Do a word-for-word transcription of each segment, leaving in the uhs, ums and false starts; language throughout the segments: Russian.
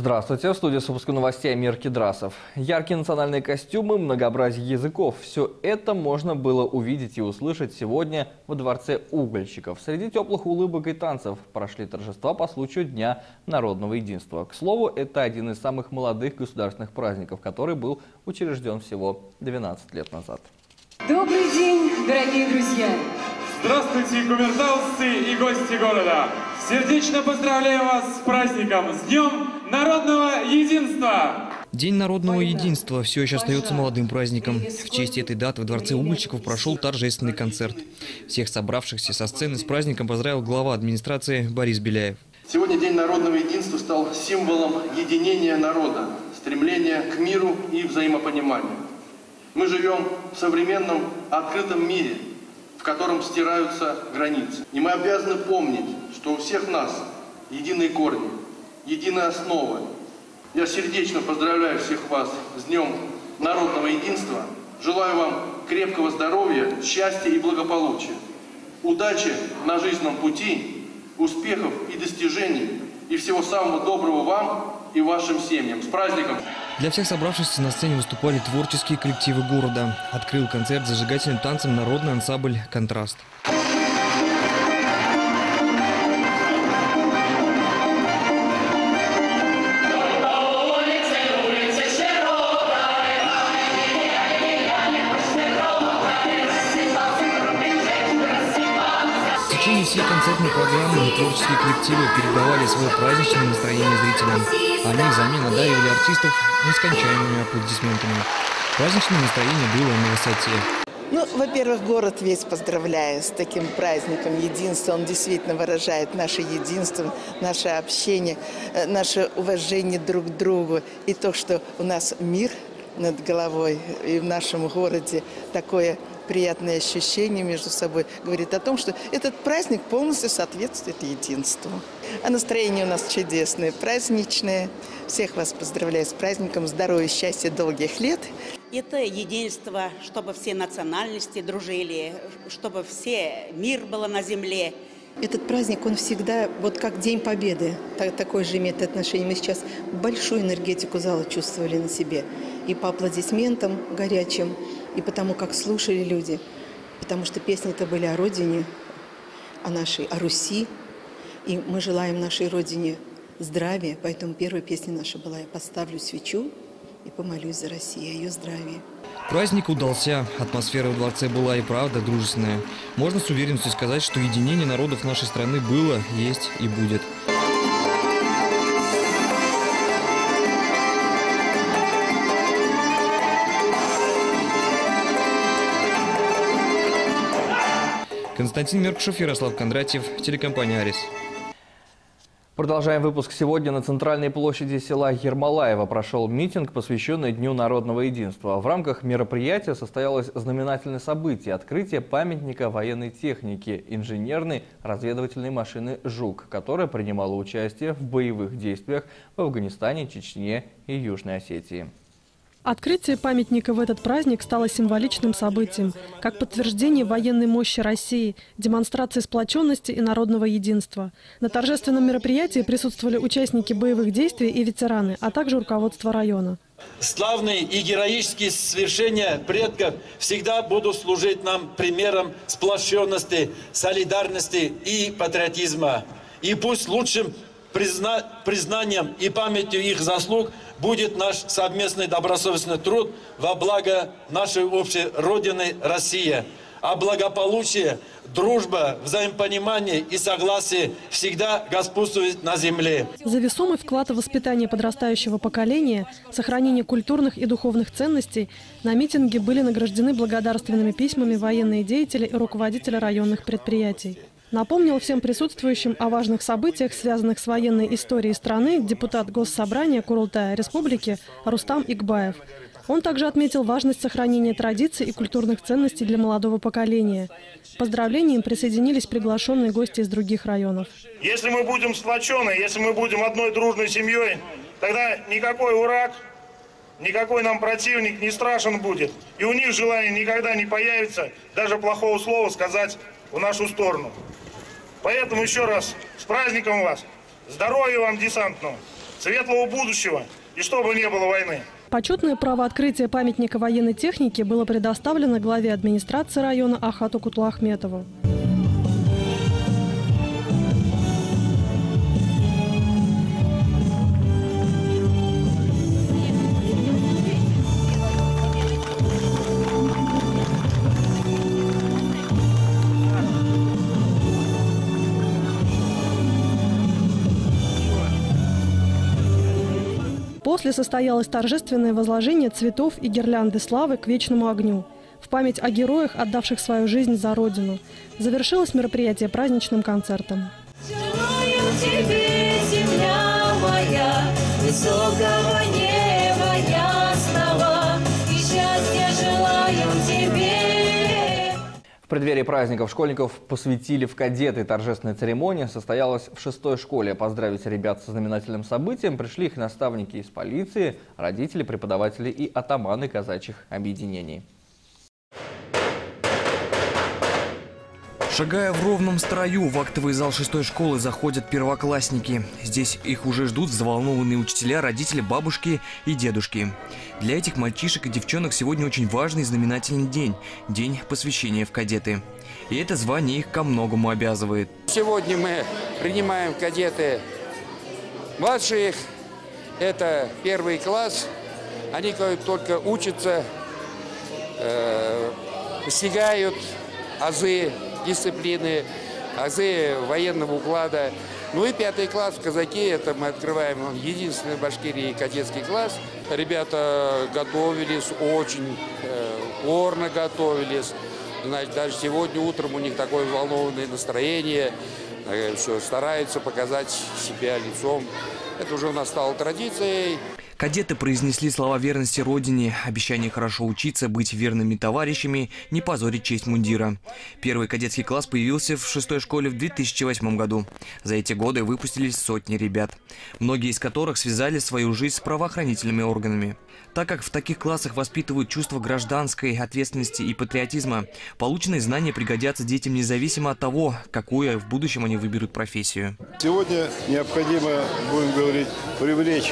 Здравствуйте, в студии с выпуском новостей Амир Кедрасов. Яркие национальные костюмы, многообразие языков – все это можно было увидеть и услышать сегодня во Дворце угольщиков. Среди теплых улыбок и танцев прошли торжества по случаю Дня народного единства. К слову, это один из самых молодых государственных праздников, который был учрежден всего двенадцать лет назад. Добрый день, дорогие друзья! Здравствуйте, кумертаусы и гости города! Сердечно поздравляю вас с праздником, с Днем народного единства! День народного единства все еще остается молодым праздником. В честь этой даты в Дворце угольщиков прошел торжественный концерт. Всех собравшихся со сцены с праздником поздравил глава администрации Борис Беляев. Сегодня День народного единства стал символом единения народа, стремления к миру и взаимопониманию. Мы живем в современном открытом мире, в котором стираются границы. И мы обязаны помнить, что у всех нас единые корни, единая основа. Я сердечно поздравляю всех вас с Днем народного единства. Желаю вам крепкого здоровья, счастья и благополучия. Удачи на жизненном пути, успехов и достижений. И всего самого доброго вам и вашим семьям. С праздником! Для всех собравшихся на сцене выступали творческие коллективы города. Открыл концерт зажигательным танцем народный ансамбль «Контраст». В течение всей концертной программы творческие коллективы передавали свое праздничное настроение зрителям. Они взамен одаривали артистов нескончаемыми аплодисментами. Праздничное настроение было на высоте. Ну, во-первых, город весь поздравляю с таким праздником единства. Он действительно выражает наше единство, наше общение, наше уважение друг к другу. И то, что у нас мир над головой и в нашем городе такое приятное ощущение между собой, говорит о том, что этот праздник полностью соответствует единству. А настроение у нас чудесное, праздничное. Всех вас поздравляю с праздником, здоровья, счастья, долгих лет. Это единство, чтобы все национальности дружили, чтобы все мир был на земле. Этот праздник, он всегда, вот как День Победы, так, такое же имеет отношение. Мы сейчас большую энергетику зала чувствовали на себе. И по аплодисментам горячим, и потому как слушали люди. Потому что песни-то были о родине, о нашей, о Руси. И мы желаем нашей родине здравия. Поэтому первая песня наша была «Я поставлю свечу и помолюсь за Россию, о ее здравии». Праздник удался. Атмосфера в дворце была и правда дружественная. Можно с уверенностью сказать, что единение народов нашей страны было, есть и будет. Константин Меркушев, Ярослав Кондратьев, телекомпания «Арис». Продолжаем выпуск. Сегодня на центральной площади села Ермолаево прошел митинг, посвященный Дню народного единства. В рамках мероприятия состоялось знаменательное событие – открытие памятника военной техники инженерной разведывательной машины «Жук», которая принимала участие в боевых действиях в Афганистане, Чечне и Южной Осетии. Открытие памятника в этот праздник стало символичным событием, как подтверждение военной мощи России, демонстрации сплоченности и народного единства. На торжественном мероприятии присутствовали участники боевых действий и ветераны, а также руководство района. Славные и героические свершения предков всегда будут служить нам примером сплоченности, солидарности и патриотизма. И пусть лучшим призна... признанием и памятью их заслуг будет наш совместный добросовестный труд во благо нашей общей Родины России. А благополучие, дружба, взаимопонимание и согласие всегда господствуют на земле. За весомый вклад в воспитание подрастающего поколения, сохранение культурных и духовных ценностей на митинге были награждены благодарственными письмами военные деятели и руководители районных предприятий. Напомнил всем присутствующим о важных событиях, связанных с военной историей страны, депутат Госсобрания Курултая Республики Рустам Игбаев. Он также отметил важность сохранения традиций и культурных ценностей для молодого поколения. К поздравлениям присоединились приглашенные гости из других районов. Если мы будем сплочены, если мы будем одной дружной семьей, тогда никакой враг, никакой нам противник не страшен будет. И у них желание никогда не появится даже плохого слова сказать в нашу сторону. Поэтому еще раз с праздником вас, здоровья вам десантного, светлого будущего и чтобы не было войны. Почетное право открытия памятника военной техники было предоставлено главе администрации района Ахату Кутлуахметову. После состоялось торжественное возложение цветов и гирлянды славы к вечному огню в память о героях, отдавших свою жизнь за Родину. Завершилось мероприятие праздничным концертом. Желаю тебе, земля моя, высокого неба ясного, и счастья желаю тебе. В преддверии праздников школьников посвятили в кадеты. Торжественная церемония состоялась в шестой школе. Поздравить ребят со знаменательным событием пришли их наставники из полиции, родители, преподаватели и атаманы казачьих объединений. Шагая в ровном строю, в актовый зал шестой школы заходят первоклассники. Здесь их уже ждут взволнованные учителя, родители, бабушки и дедушки. Для этих мальчишек и девчонок сегодня очень важный и знаменательный день – день посвящения в кадеты. И это звание их ко многому обязывает. Сегодня мы принимаем в кадеты младших, это первый класс. Они только учатся, э, постигают азы дисциплины, азы военного уклада. Ну и пятый класс в казаке, это мы открываем единственный в Башкирии кадетский класс. Ребята готовились, очень э, упорно готовились. Значит, даже сегодня утром у них такое взволнованное настроение, э, все, стараются показать себя лицом. Это уже у нас стало традицией. Кадеты произнесли слова верности Родине, обещание хорошо учиться, быть верными товарищами, не позорить честь мундира. Первый кадетский класс появился в шестой школе в две тысячи восьмом году. За эти годы выпустились сотни ребят, многие из которых связали свою жизнь с правоохранительными органами. Так как в таких классах воспитывают чувство гражданской ответственности и патриотизма, полученные знания пригодятся детям независимо от того, какую в будущем они выберут профессию. Сегодня необходимо, будем говорить, привлечь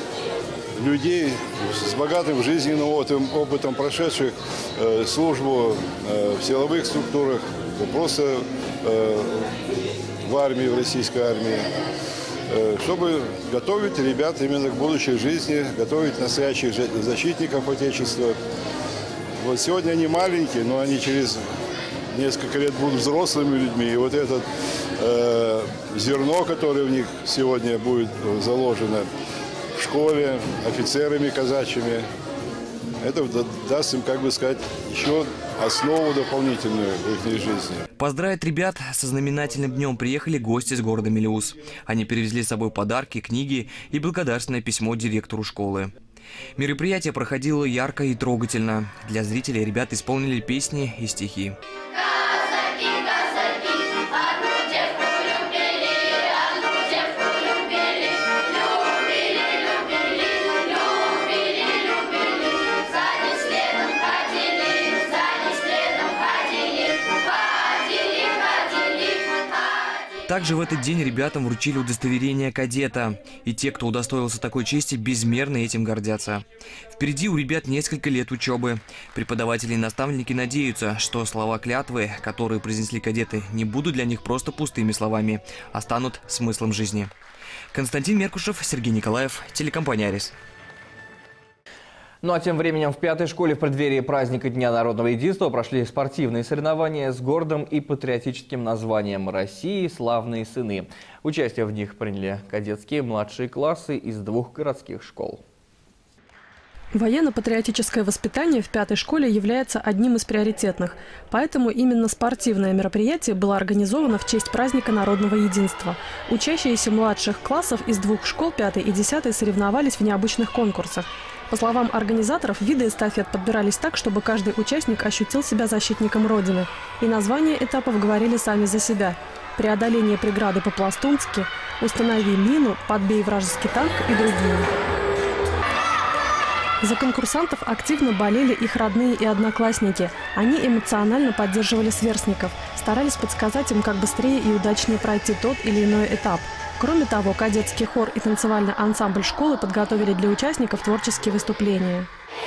людей с богатым жизненным опытом, прошедших э, службу э, в силовых структурах, просто э, в армии, в российской армии, э, чтобы готовить ребят именно к будущей жизни, готовить настоящих защитников Отечества. Вот сегодня они маленькие, но они через несколько лет будут взрослыми людьми. И вот это э, зерно, которое в них сегодня будет заложено в школе, офицерами казачьими, это даст им, как бы сказать, еще основу дополнительную в их жизни. Поздравить ребят со знаменательным днем приехали гости из города Мелеуз. Они привезли с собой подарки, книги и благодарственное письмо директору школы. Мероприятие проходило ярко и трогательно. Для зрителей ребята исполнили песни и стихи. Также в этот день ребятам вручили удостоверение кадета. И те, кто удостоился такой чести, безмерно этим гордятся. Впереди у ребят несколько лет учебы. Преподаватели и наставники надеются, что слова клятвы, которые произнесли кадеты, не будут для них просто пустыми словами, а станут смыслом жизни. Константин Меркушев, Сергей Николаев, телекомпания «Арис». Ну а тем временем в пятой школе в преддверии праздника Дня народного единства прошли спортивные соревнования с гордым и патриотическим названием «России. Славные сыны». Участие в них приняли кадетские младшие классы из двух городских школ. Военно-патриотическое воспитание в пятой школе является одним из приоритетных. Поэтому именно спортивное мероприятие было организовано в честь праздника народного единства. Учащиеся младших классов из двух школ пятой и десятой соревновались в необычных конкурсах. По словам организаторов, виды эстафет подбирались так, чтобы каждый участник ощутил себя защитником Родины. И названия этапов говорили сами за себя. Преодоление преграды по-пластунски, установи мину, подбей вражеский танк и другие. За конкурсантов активно болели их родные и одноклассники. Они эмоционально поддерживали сверстников, старались подсказать им, как быстрее и удачнее пройти тот или иной этап. Кроме того, кадетский хор и танцевальный ансамбль школы подготовили для участников творческие выступления.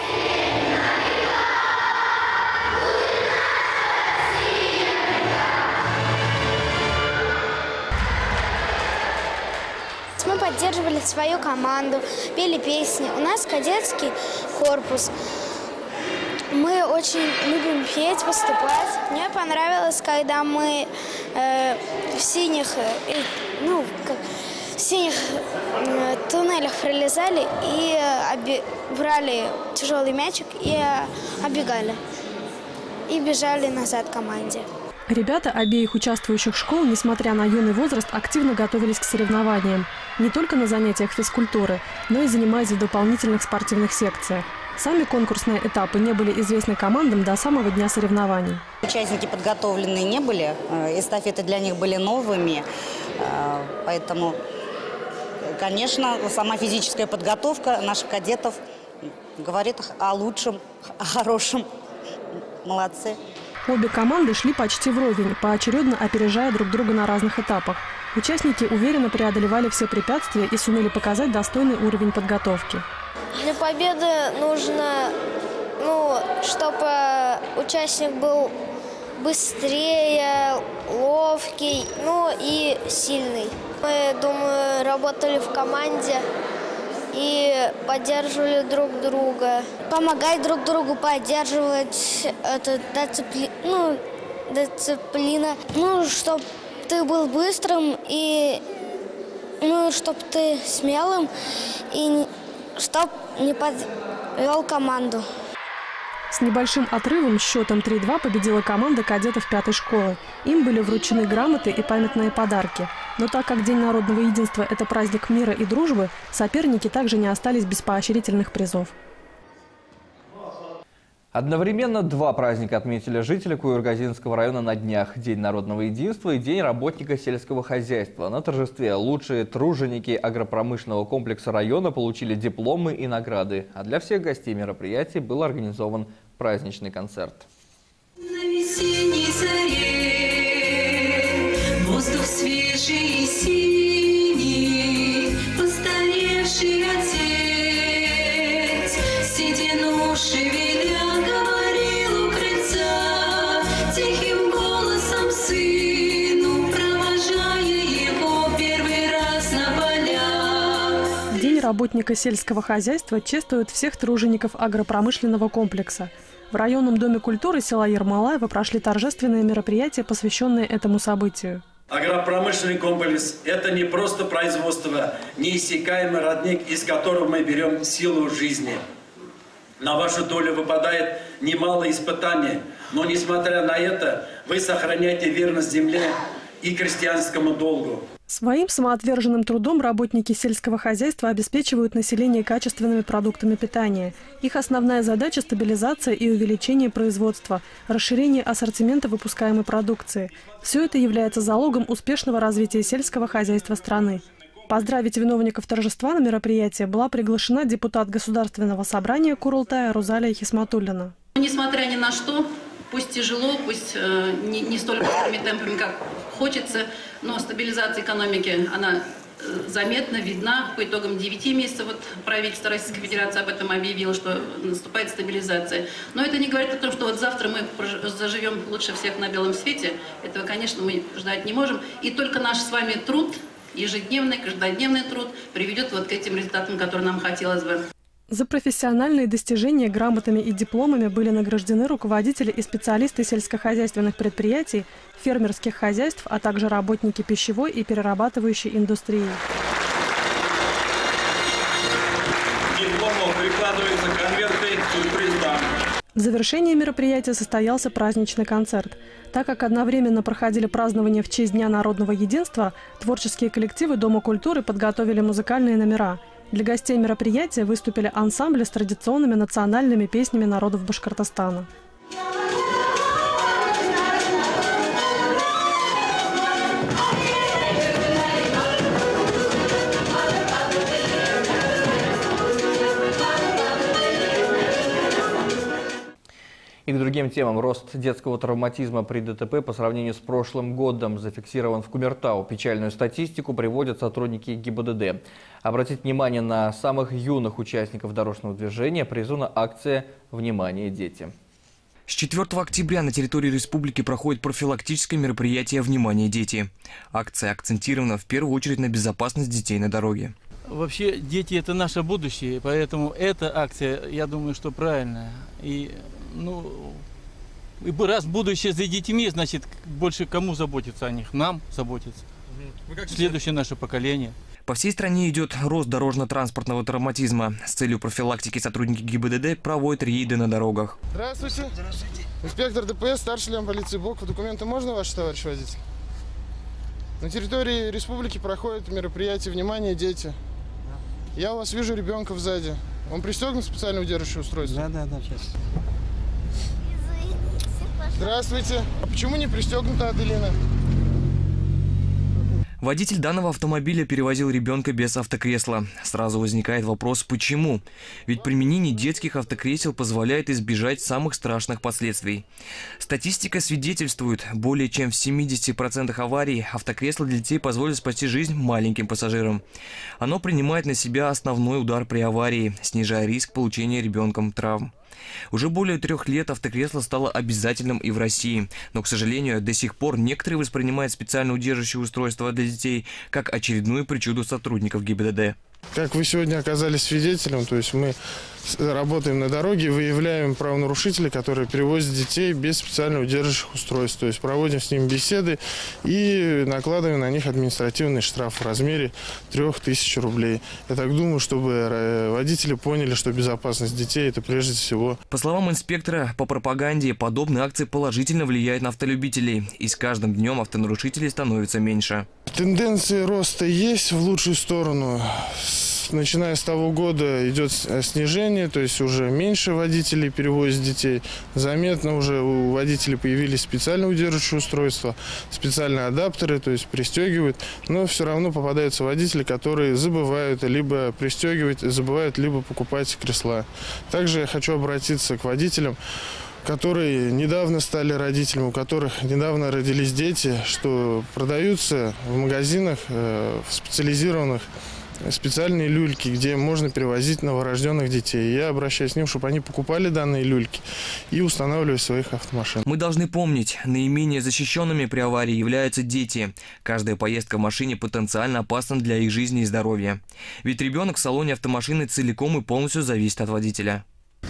Мы поддерживали свою команду, пели песни. У нас кадетский корпус. Мы очень любим петь, выступать. Мне понравилось, когда мы э, в синих, э, ну, как, в синих э, туннелях пролезали и э, оби, брали тяжелый мячик и э, оббегали. И бежали назад к команде. Ребята обеих участвующих школ, несмотря на юный возраст, активно готовились к соревнованиям. Не только на занятиях физкультуры, но и занимаясь в дополнительных спортивных секциях. Сами конкурсные этапы не были известны командам до самого дня соревнований. Участники подготовленные не были, эстафеты для них были новыми, поэтому, конечно, сама физическая подготовка наших кадетов говорит о лучшем, о хорошем. Молодцы. Обе команды шли почти вровень, поочередно опережая друг друга на разных этапах. Участники уверенно преодолевали все препятствия и сумели показать достойный уровень подготовки. Для победы нужно, ну, чтобы участник был быстрее, ловкий, ну и сильный. Мы, думаю, работали в команде и поддерживали друг друга. Помогать друг другу, поддерживать эту дисципли... ну, дисциплину. Ну, чтобы ты был быстрым и, ну, чтобы ты смелым и чтобы не подвел команду. С небольшим отрывом счетом три-два победила команда кадетов пятой школы. Им были вручены грамоты и памятные подарки. Но так как День народного единства – это праздник мира и дружбы, соперники также не остались без поощрительных призов. Одновременно два праздника отметили жители Куюргазинского района на днях – День народного единства и День работника сельского хозяйства. На торжестве лучшие труженики агропромышленного комплекса района получили дипломы и награды. А для всех гостей мероприятия был организован праздничный концерт. На весенней заре воздух свежий и синий, постаревший отец, седину шевеля, говорил у крыльца тихим голосом сыну, провожая его первый раз на полях. День работника сельского хозяйства чествует всех тружеников агропромышленного комплекса. В районном доме культуры села Ермолаево прошли торжественные мероприятия, посвященные этому событию. Агропромышленный комплекс – это не просто производство, неиссякаемый родник, из которого мы берем силу жизни. На вашу долю выпадает немало испытаний, но, несмотря на это, вы сохраняете верность земле и крестьянскому долгу. Своим самоотверженным трудом работники сельского хозяйства обеспечивают население качественными продуктами питания. Их основная задача – стабилизация и увеличение производства, расширение ассортимента выпускаемой продукции. Все это является залогом успешного развития сельского хозяйства страны. Поздравить виновников торжества на мероприятие была приглашена депутат Государственного собрания Курултая Розалия Хисматуллина. Несмотря ни на что, пусть тяжело, пусть э, не, не столь быстрыми темпами, как хочется, но стабилизация экономики, она э, заметно видна. По итогам девяти месяцев вот, правительство Российской Федерации об этом объявило, что наступает стабилизация. Но это не говорит о том, что вот завтра мы заживем лучше всех на белом свете. Этого, конечно, мы ждать не можем. И только наш с вами труд, ежедневный, каждодневный труд, приведет вот к этим результатам, которые нам хотелось бы. За профессиональные достижения грамотами и дипломами были награждены руководители и специалисты сельскохозяйственных предприятий, фермерских хозяйств, а также работники пищевой и перерабатывающей индустрии. Диплому прикладываются конверты сюрприза. В завершении мероприятия состоялся праздничный концерт. Так как одновременно проходили празднования в честь Дня народного единства, творческие коллективы Дома культуры подготовили музыкальные номера. Для гостей мероприятия выступили ансамбли с традиционными национальными песнями народов Башкортостана. И к другим темам. Рост детского травматизма при ДТП по сравнению с прошлым годом зафиксирован в Кумертау. Печальную статистику приводят сотрудники ГИБДД. Обратить внимание на самых юных участников дорожного движения призвана акция «Внимание, дети». С четвёртого октября на территории республики проходит профилактическое мероприятие «Внимание, дети». Акция акцентирована в первую очередь на безопасность детей на дороге. Вообще дети – это наше будущее, поэтому эта акция, я думаю, что правильная. И, ну, и раз будущее за детьми, значит, больше кому заботиться о них? Нам заботиться. Следующее наше поколение. По всей стране идет рост дорожно-транспортного травматизма. С целью профилактики сотрудники ГИБДД проводят рейды на дорогах. Здравствуйте. Здравствуйте. Инспектор ДПС, старший лейтенант полиции Боков. Документы можно, ваш товарищ водитель? На территории республики проходит мероприятие «Внимание, дети». Я у вас вижу ребенка сзади. Он пристегнут специально удерживающее устройство? Да, да, да, сейчас. Здравствуйте. А почему не пристегнута Аделина? Водитель данного автомобиля перевозил ребенка без автокресла. Сразу возникает вопрос, почему? Ведь применение детских автокресел позволяет избежать самых страшных последствий. Статистика свидетельствует, более чем в семидесяти процентах аварий автокресло для детей позволит спасти жизнь маленьким пассажирам. Оно принимает на себя основной удар при аварии, снижая риск получения ребенком травм. Уже более трех лет автокресло стало обязательным и в России. Но, к сожалению, до сих пор некоторые воспринимают специально удерживающее устройство для детей как очередную причуду сотрудников ГИБДД. Как вы сегодня оказались свидетелем, то есть мы работаем на дороге, выявляем правонарушителей, которые перевозят детей без специально удерживающих устройств. То есть проводим с ними беседы и накладываем на них административный штраф в размере трёх тысяч рублей. Я так думаю, чтобы водители поняли, что безопасность детей – это прежде всего. По словам инспектора по пропаганде, подобные акции положительно влияют на автолюбителей. И с каждым днем автонарушителей становится меньше. Тенденции роста есть в лучшую сторону. Начиная с того года идет снижение, то есть уже меньше водителей перевозят детей. Заметно уже у водителей появились специально удерживающие устройства, специальные адаптеры, то есть пристегивают. Но все равно попадаются водители, которые забывают либо пристегивать, забывают либо покупать кресла. Также я хочу обратиться к водителям, которые недавно стали родителями, у которых недавно родились дети, что продаются в магазинах э, в специализированных специальные люльки, где можно перевозить новорожденных детей. Я обращаюсь к ним, чтобы они покупали данные люльки и устанавливали в своих автомашинах. Мы должны помнить, наименее защищенными при аварии являются дети. Каждая поездка в машине потенциально опасна для их жизни и здоровья. Ведь ребенок в салоне автомашины целиком и полностью зависит от водителя.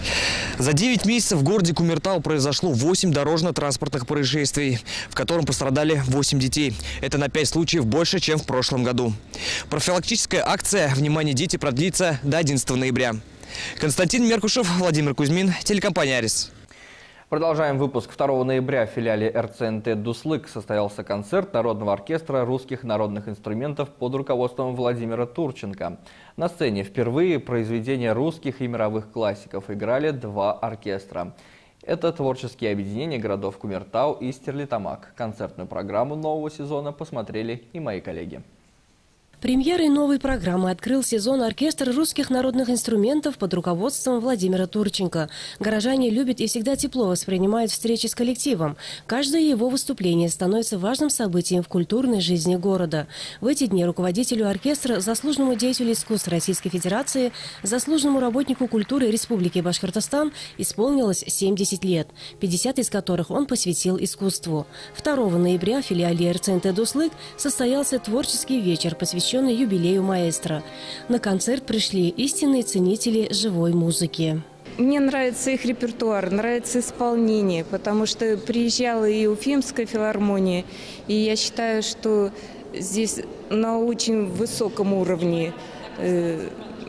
За девять месяцев в городе Кумертау произошло восемь дорожно-транспортных происшествий, в котором пострадали восемь детей. Это на пять случаев больше, чем в прошлом году. Профилактическая акция «Внимание, дети» продлится до одиннадцатого ноября. Константин Меркушев, Владимир Кузьмин, телекомпания «Арис». Продолжаем выпуск. второго ноября в филиале эр цэ эн тэ «Дуслык» состоялся концерт Народного оркестра русских народных инструментов под руководством Владимира Турченко. На сцене впервые произведения русских и мировых классиков играли два оркестра. Это творческие объединения городов Кумертау и Стерлитамак. Концертную программу нового сезона посмотрели и мои коллеги. Премьерой новой программы открыл сезон оркестр русских народных инструментов под руководством Владимира Турченко. Горожане любят и всегда тепло воспринимают встречи с коллективом. Каждое его выступление становится важным событием в культурной жизни города. В эти дни руководителю оркестра, заслуженному деятелю искусств Российской Федерации, заслуженному работнику культуры Республики Башкортостан исполнилось семьдесят лет, пятьдесят из которых он посвятил искусству. второго ноября в филиале эр цэ эн тэ «Дуслык» состоялся творческий вечер, посвященный юбилею маэстро. На концерт пришли истинные ценители живой музыки. Мне нравится их репертуар, нравится исполнение, потому что приезжала и Уфимская филармония, и я считаю, что здесь на очень высоком уровне, э,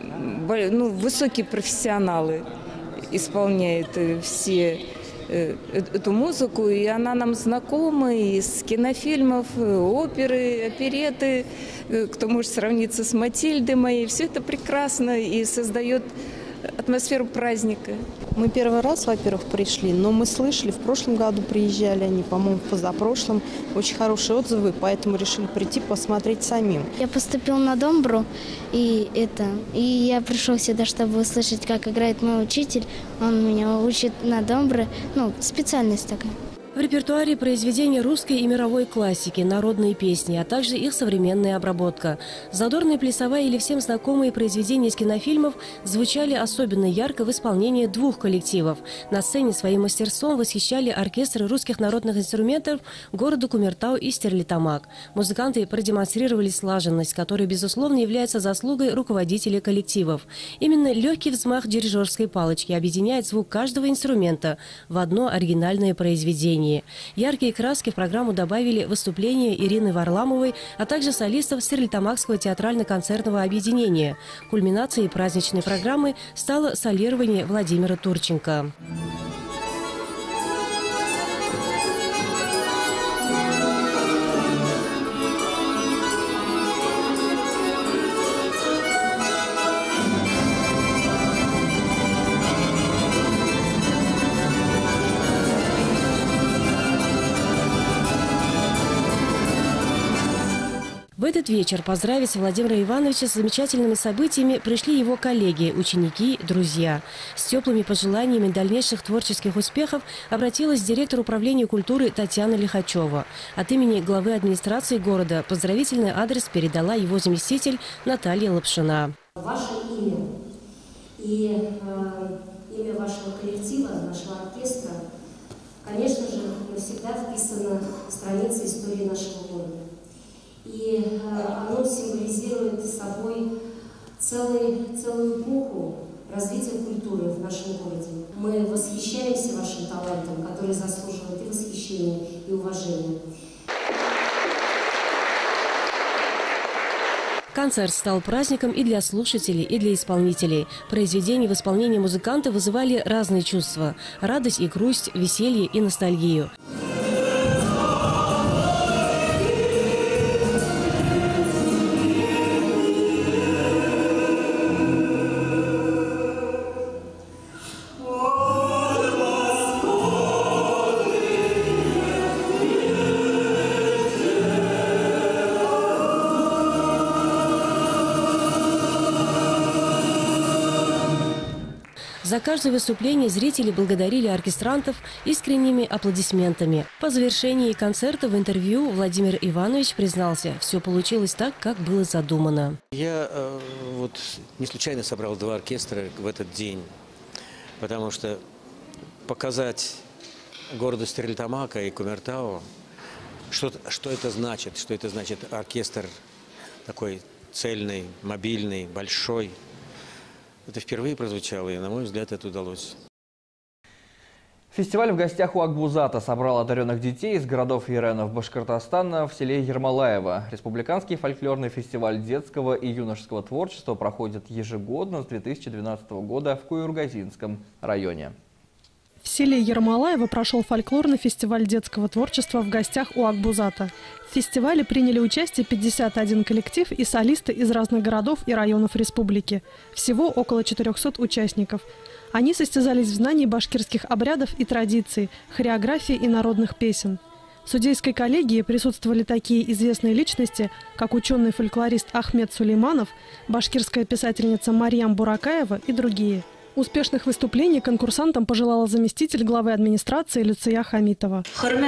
ну, высокие профессионалы исполняют все эту музыку, и она нам знакома из кинофильмов, оперы, опереты, кто может сравниться с Матильдой моей. Все это прекрасно и создает атмосферу праздника. Мы первый раз, во-первых, пришли, но мы слышали, в прошлом году приезжали они, по-моему, в позапрошлом. Очень хорошие отзывы, поэтому решили прийти посмотреть самим. Я поступил на домбру, и, это, и я пришел сюда, чтобы услышать, как играет мой учитель. Он меня учит на домбре, ну, специальность такая. В репертуаре произведения русской и мировой классики, народные песни, а также их современная обработка. Задорная плясовая или всем знакомые произведения из кинофильмов звучали особенно ярко в исполнении двух коллективов. На сцене своим мастерством восхищали оркестры русских народных инструментов города Кумертау и Стерлитамак. Музыканты продемонстрировали слаженность, которая, безусловно, является заслугой руководителей коллективов. Именно легкий взмах дирижерской палочки объединяет звук каждого инструмента в одно оригинальное произведение. Яркие краски в программу добавили выступления Ирины Варламовой, а также солистов Стерлитамакского театрально-концертного объединения. Кульминацией праздничной программы стало солирование Владимира Турченко. В этот вечер поздравить Владимира Ивановича с замечательными событиями пришли его коллеги, ученики, друзья. С теплыми пожеланиями дальнейших творческих успехов обратилась директор управления культуры Татьяна Лихачева. От имени главы администрации города поздравительный адрес передала его заместитель Наталья Лапшина. Ваше имя и э, имя вашего коллектива, нашего оркестра, конечно же, навсегда вписано в страницы истории нашего города. И э, оно символизирует собой целый, целую эпоху развития культуры в нашем городе. Мы восхищаемся вашим талантом, который заслуживает и восхищения, и уважения. Концерт стал праздником и для слушателей, и для исполнителей. Произведения в исполнении музыканта вызывали разные чувства – радость и грусть, веселье и ностальгию. За каждое выступление зрители благодарили оркестрантов искренними аплодисментами. По завершении концерта в интервью Владимир Иванович признался, все получилось так, как было задумано. Я э, вот не случайно собрал два оркестра в этот день, потому что показать городу Стерлитамака и Кумертау, что, что это значит, что это значит оркестр такой цельный, мобильный, большой. Это впервые прозвучало, и, на мой взгляд, это удалось. Фестиваль «В гостях у Акбузата» собрал одаренных детей из городов и районов Башкортостана в селе Ермолаево. Республиканский фольклорный фестиваль детского и юношеского творчества проходит ежегодно с две тысячи двенадцатого года в Куюргазинском районе. В селе Ермолаево прошел фольклорный фестиваль детского творчества «В гостях у Акбузата». В фестивале приняли участие пятьдесят один коллектив и солисты из разных городов и районов республики. Всего около четырёхсот участников. Они состязались в знании башкирских обрядов и традиций, хореографии и народных песен. В судейской коллегии присутствовали такие известные личности, как ученый-фольклорист Ахмед Сулейманов, башкирская писательница Марьям Буракаева и другие. Успешных выступлений конкурсантам пожелала заместитель главы администрации Люция Хамитова.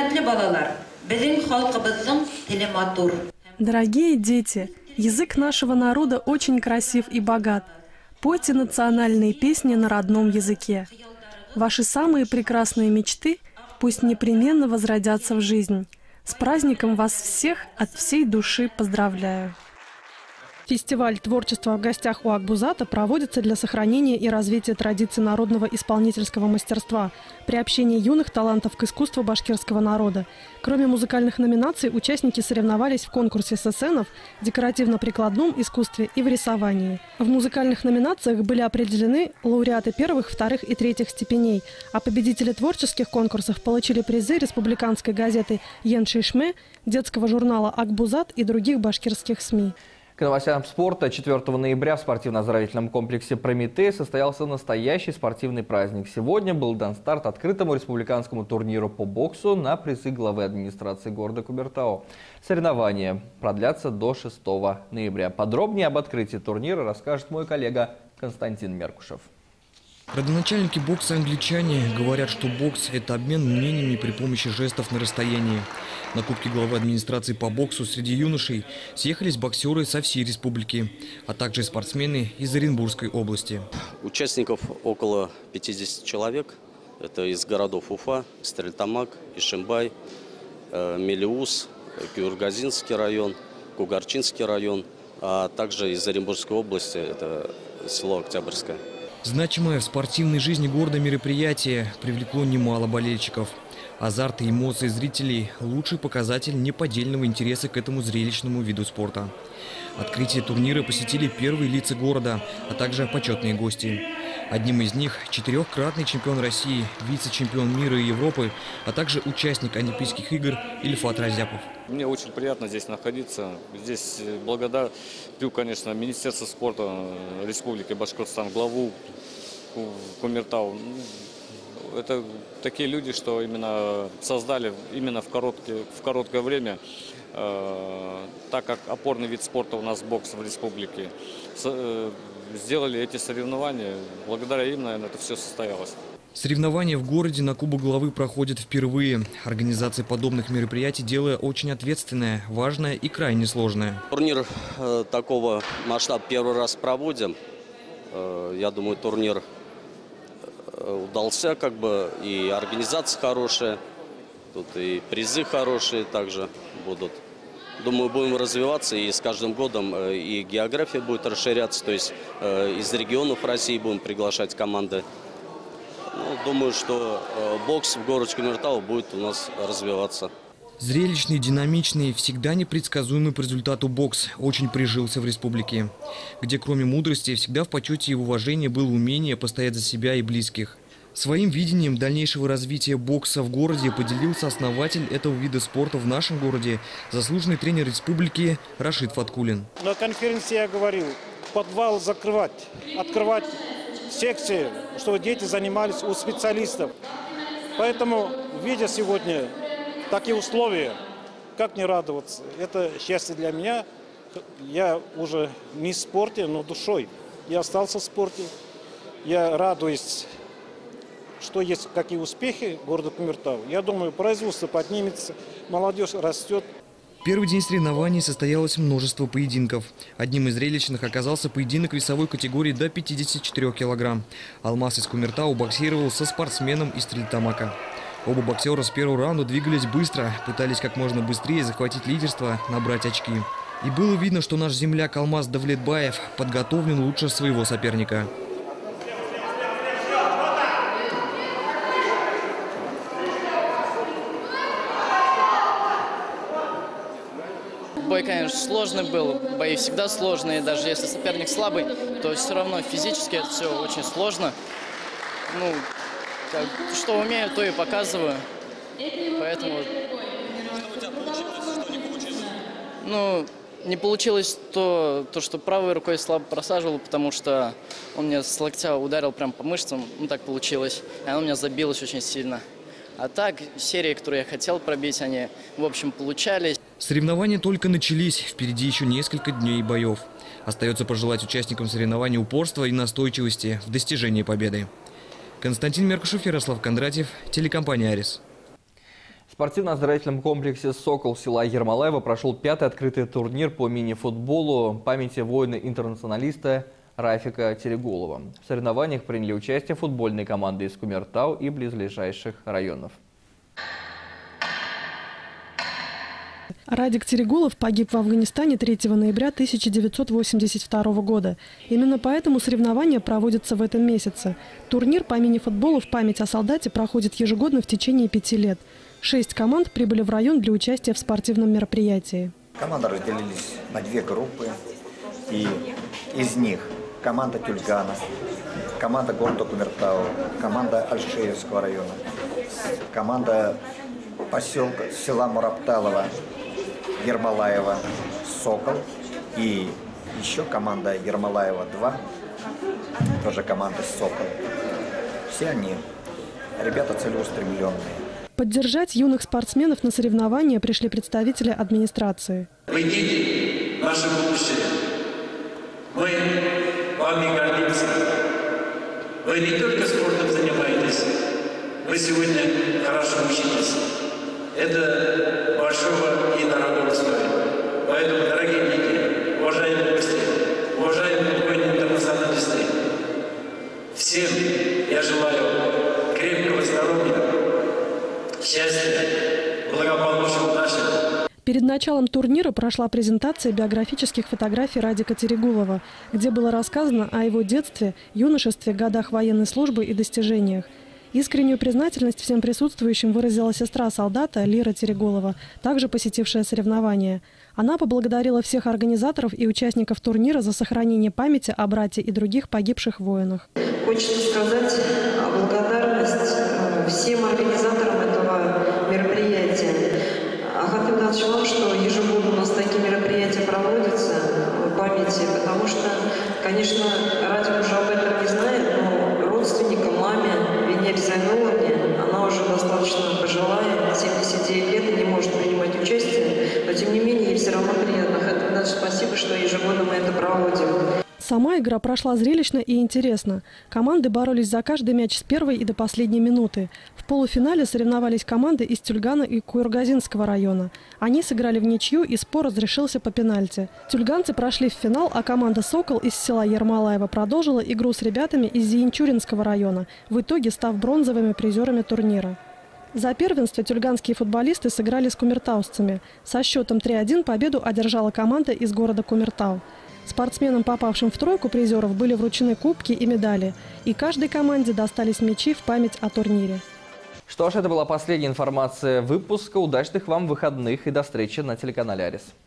Дорогие дети, язык нашего народа очень красив и богат. Пойте национальные песни на родном языке. Ваши самые прекрасные мечты пусть непременно возродятся в жизнь. С праздником вас всех от всей души поздравляю. Фестиваль творчества «В гостях у Акбузата» проводится для сохранения и развития традиций народного исполнительского мастерства, приобщения юных талантов к искусству башкирского народа. Кроме музыкальных номинаций, участники соревновались в конкурсе сценов, декоративно-прикладном искусстве и в рисовании. В музыкальных номинациях были определены лауреаты первых, вторых и третьих степеней, а победители творческих конкурсов получили призы республиканской газеты «Ен Шишме», детского журнала «Акбузат» и других башкирских СМИ. К новостям спорта. четвёртого ноября в спортивно-оздоровительном комплексе «Прометей» состоялся настоящий спортивный праздник. Сегодня был дан старт открытому республиканскому турниру по боксу на призы главы администрации города Кумертау. Соревнования продлятся до шестого ноября. Подробнее об открытии турнира расскажет мой коллега Константин Меркушев. Родоначальники бокса англичане говорят, что бокс – это обмен мнениями при помощи жестов на расстоянии. На Кубке главы администрации по боксу среди юношей съехались боксеры со всей республики, а также спортсмены из Оренбургской области. Участников около пятидесяти человек. Это из городов Уфа, Стерлитамак, Ишимбай, Мелеуз, Кюргазинский район, Кугарчинский район, а также из Оренбургской области, это село Октябрьское. Значимое в спортивной жизни города мероприятие привлекло немало болельщиков. Азарт и эмоции зрителей – лучший показатель неподдельного интереса к этому зрелищному виду спорта. Открытие турнира посетили первые лица города, а также почетные гости. Одним из них – четырехкратный чемпион России, вице-чемпион мира и Европы, а также участник Олимпийских игр Ильфат Разяпов. Мне очень приятно здесь находиться. Здесь благодарю, конечно, Министерство спорта Республики Башкортостан, главу Кумертау. Это такие люди, что именно создали именно в короткое, в короткое время, э, так как опорный вид спорта у нас бокс в республике, с, э, сделали эти соревнования. Благодаря им, наверное, это все состоялось. Соревнования в городе на Кубок главы проходят впервые. Организация подобных мероприятий – дело очень ответственное, важное и крайне сложное. Турнир э, такого масштаба первый раз проводим. Э, я думаю, турнир удался, как бы, и организация хорошая, тут и призы хорошие также будут. Думаю, будем развиваться, и с каждым годом и география будет расширяться, то есть э, из регионов России будем приглашать команды. Ну, думаю, что э, бокс в городе Кумертау будет у нас развиваться. Зрелищный, динамичный, всегда непредсказуемый по результату бокс очень прижился в республике, где кроме мудрости всегда в почете и в уважении было умение постоять за себя и близких. Своим видением дальнейшего развития бокса в городе поделился основатель этого вида спорта в нашем городе, заслуженный тренер республики Рашид Фаткулин. На конференции я говорил, подвал закрывать, открывать секции, чтобы дети занимались у специалистов. Поэтому, видя сегодня такие условия, как не радоваться? Это счастье для меня. Я уже не в спорте, но душой. Я остался в спорте. Я радуюсь, что есть какие успехи города Кумертау. Я думаю, производство поднимется, молодежь растет. Первый день соревнований состоялось множество поединков. Одним из зрелищных оказался поединок весовой категории до пятидесяти четырёх килограмм. Алмаз из Кумертау боксировал со спортсменом из Стерлитамака. Оба боксера с первого раунда двигались быстро, пытались как можно быстрее захватить лидерство, набрать очки. И было видно, что наш земляк Алмаз Давлетбаев подготовлен лучше своего соперника. Бой, конечно, сложный был, бои всегда сложные, даже если соперник слабый, то все равно физически это все очень сложно. Ну, как, что умею, то и показываю, поэтому... Ну, не получилось то, то, что правой рукой слабо просаживал, потому что он меня с локтя ударил прям по мышцам, ну так получилось, и оно у меня забилось очень сильно. А так, серии, которые я хотел пробить, они, в общем, получались. Соревнования только начались, впереди еще несколько дней боев. Остается пожелать участникам соревнований упорства и настойчивости в достижении победы. Константин Меркушев, Ярослав Кондратьев, телекомпания «Арис». В спортивно-оздоровительном комплексе «Сокол» села Ермолаева прошел пятый открытый турнир по мини-футболу памяти воина-интернационалиста Рафика Терегулова. В соревнованиях приняли участие футбольные команды из Кумертау и близлежащих районов. Радик Терегулов погиб в Афганистане третьего ноября тысяча девятьсот восемьдесят второго года. Именно поэтому соревнования проводятся в этом месяце. Турнир по мини-футболу в память о солдате проходит ежегодно в течение пяти лет. Шесть команд прибыли в район для участия в спортивном мероприятии. Команды разделились на две группы, и из них команда Тюльгана, команда города Кумертау, команда Альшеевского района, команда поселка села Мурапталова, Ермолаева, «Сокол» и еще команда Ермолаева-два, тоже команда «Сокол». Все они ребята целеустремленные. Поддержать юных спортсменов на соревнования пришли представители администрации. Вы дети, наше будущее. Мы вами гордимся. Вы не только спортом занимаетесь, вы сегодня хорошо учитесь. Это большого и дорогого стоит. Поэтому, дорогие дети, уважаемые гости, уважаемые футбольные интернационалисты, всем я желаю крепкого здоровья, счастья, благополучия, удачи. Перед началом турнира прошла презентация биографических фотографий Радика Терегулова, где было рассказано о его детстве, юношестве, годах военной службы и достижениях. Искреннюю признательность всем присутствующим выразила сестра солдата Лира Терегулова, также посетившая соревнования. Она поблагодарила всех организаторов и участников турнира за сохранение памяти о брате и других погибших воинах. Хочется сказать благодарность всем организаторам этого мероприятия. Ахат Игнатович, вам, что ежегодно у нас такие мероприятия проводятся в памяти, потому что, конечно, Радик уже об этом не знает, но родственникам, маме, Венере Зайнуловне, она уже достаточно пожилая, семьдесят девять лет и не может принимать участие, но тем не менее ей все равно приятно. Ахат Игнатович, спасибо, что ежегодно мы это проводим. Сама игра прошла зрелищно и интересно. Команды боролись за каждый мяч с первой и до последней минуты. В полуфинале соревновались команды из Тюльгана и Куйоргазинского района. Они сыграли в ничью, и спор разрешился по пенальти. Тюльганцы прошли в финал, а команда «Сокол» из села Ермолаева продолжила игру с ребятами из Зеинчуринского района, в итоге став бронзовыми призерами турнира. За первенство тюльганские футболисты сыграли с кумертаусцами. Со счетом три один победу одержала команда из города Кумертау. Спортсменам, попавшим в тройку призеров, были вручены кубки и медали. И каждой команде достались мячи в память о турнире. Что ж, это была последняя информация выпуска. Удачных вам выходных и до встречи на телеканале «Арис».